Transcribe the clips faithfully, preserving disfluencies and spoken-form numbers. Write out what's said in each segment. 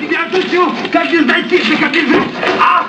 тебя отучу, как без защитника бежишь! А!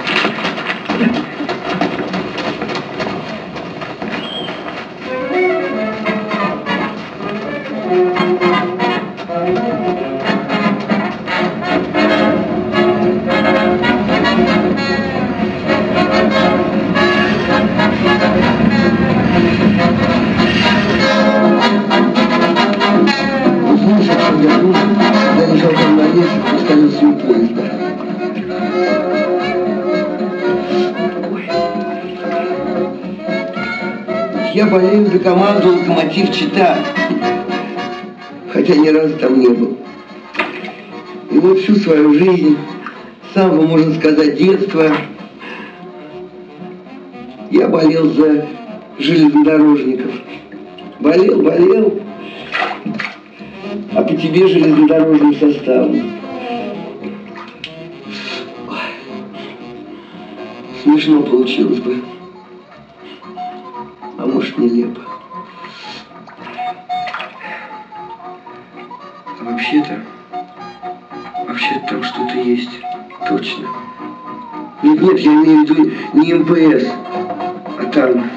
Я болею за команду «Локомотив Чита», хотя ни разу там не был. И вот всю свою жизнь, с самого, можно сказать, детства, я болел за железнодорожников. Болел, болел, а по тебе железнодорожным составом. Смешно получилось бы. А может, нелепо. А вообще-то, вообще-то там что-то есть. Точно. Нет, нет, я имею в виду не эм пэ эс, а там